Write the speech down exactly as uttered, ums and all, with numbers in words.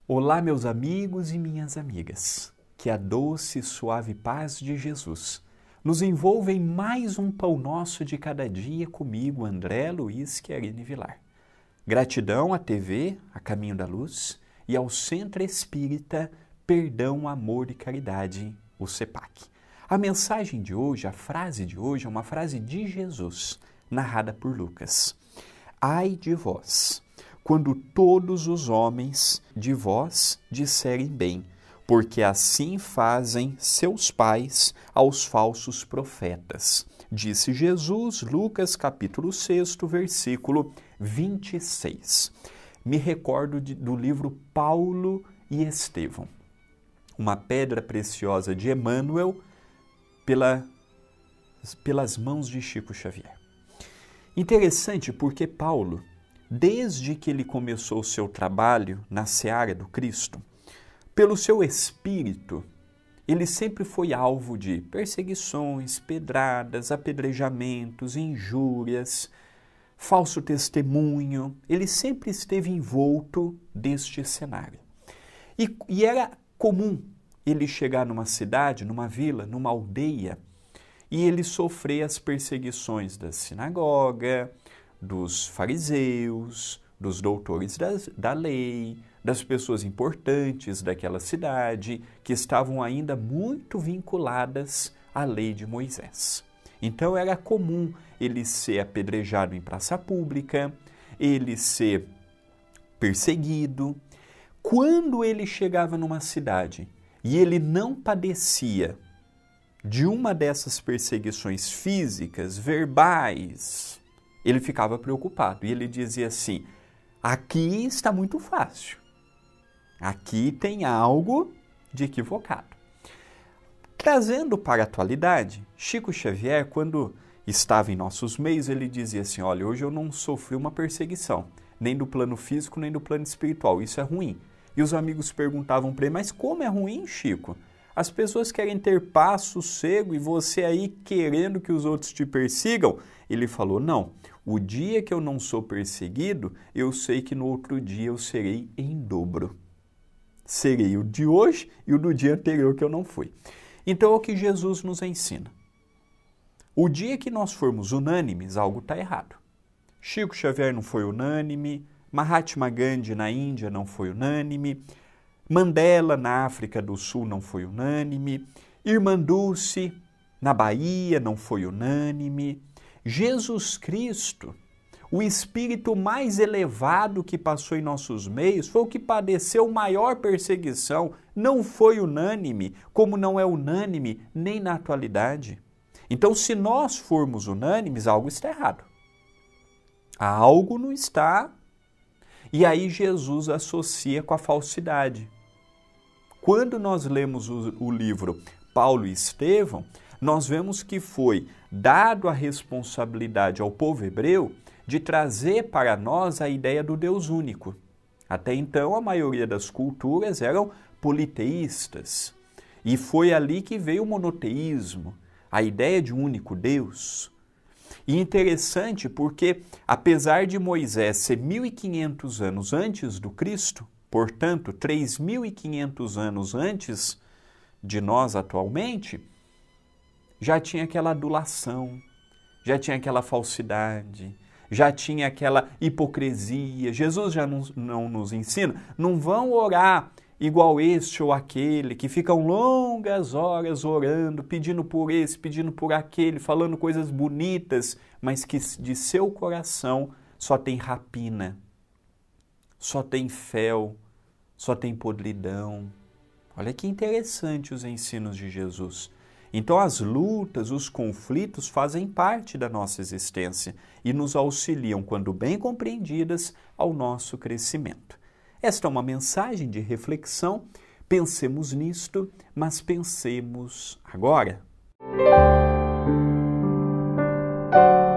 Olá, meus amigos e minhas amigas. Que a doce e suave paz de Jesus nos envolva em mais um Pão Nosso de cada dia comigo, André Luiz Chiarini Vilar. Gratidão à T V, a Caminho da Luz, e ao Centro Espírita Perdão, Amor e Caridade, o CEPAC. A mensagem de hoje, a frase de hoje, é uma frase de Jesus, narrada por Lucas. Ai de vós, quando todos os homens de vós disserem bem, porque assim fazem seus pais aos falsos profetas. Disse Jesus, Lucas capítulo seis, versículo vinte e seis. Me recordo de, do livro Paulo e Estevão, uma pedra preciosa de Emmanuel pela, pelas mãos de Chico Xavier. Interessante porque Paulo, desde que ele começou o seu trabalho na seara do Cristo, pelo seu espírito, ele sempre foi alvo de perseguições, pedradas, apedrejamentos, injúrias, falso testemunho. Ele sempre esteve envolto deste cenário. E, e era comum ele chegar numa cidade, numa vila, numa aldeia, e ele sofrer as perseguições da sinagoga, dos fariseus, dos doutores da, da lei, das pessoas importantes daquela cidade, que estavam ainda muito vinculadas à lei de Moisés. Então era comum ele ser apedrejado em praça pública, ele ser perseguido. Quando ele chegava numa cidade e ele não padecia de uma dessas perseguições físicas, verbais, ele ficava preocupado e ele dizia assim: aqui está muito fácil, aqui tem algo de equivocado. Trazendo para a atualidade, Chico Xavier, quando estava em nossos meios, ele dizia assim: olha, hoje eu não sofri uma perseguição, nem do plano físico, nem do plano espiritual, isso é ruim. E os amigos perguntavam para ele: mas como é ruim, Chico? As pessoas querem ter paz, sossego, e você aí querendo que os outros te persigam? Ele falou: não, o dia que eu não sou perseguido, eu sei que no outro dia eu serei em dobro. Serei o de hoje e o do dia anterior que eu não fui. Então é o que Jesus nos ensina. O dia que nós formos unânimes, algo está errado. Chico Xavier não foi unânime, Mahatma Gandhi na Índia não foi unânime, Mandela na África do Sul não foi unânime, Irmã Dulce na Bahia não foi unânime. Jesus Cristo, o espírito mais elevado que passou em nossos meios, foi o que padeceu maior perseguição, não foi unânime, como não é unânime nem na atualidade. Então, se nós formos unânimes, algo está errado. Algo não está. E aí Jesus associa com a falsidade. Quando nós lemos o, o livro Paulo e Estevão, nós vemos que foi dado a responsabilidade ao povo hebreu de trazer para nós a ideia do Deus único. Até então, a maioria das culturas eram politeístas. E foi ali que veio o monoteísmo, a ideia de um único Deus. E interessante porque, apesar de Moisés ser mil e quinhentos anos antes do Cristo, portanto, três mil e quinhentos anos antes de nós atualmente, já tinha aquela adulação, já tinha aquela falsidade, já tinha aquela hipocrisia. Jesus já não, não nos ensina, não vão orar igual este ou aquele, que ficam longas horas orando, pedindo por esse, pedindo por aquele, falando coisas bonitas, mas que de seu coração só tem rapina, só tem fel, só tem podridão. Olha que interessante os ensinos de Jesus. Então as lutas, os conflitos fazem parte da nossa existência e nos auxiliam, quando bem compreendidas, ao nosso crescimento. Esta é uma mensagem de reflexão. Pensemos nisto, mas pensemos agora.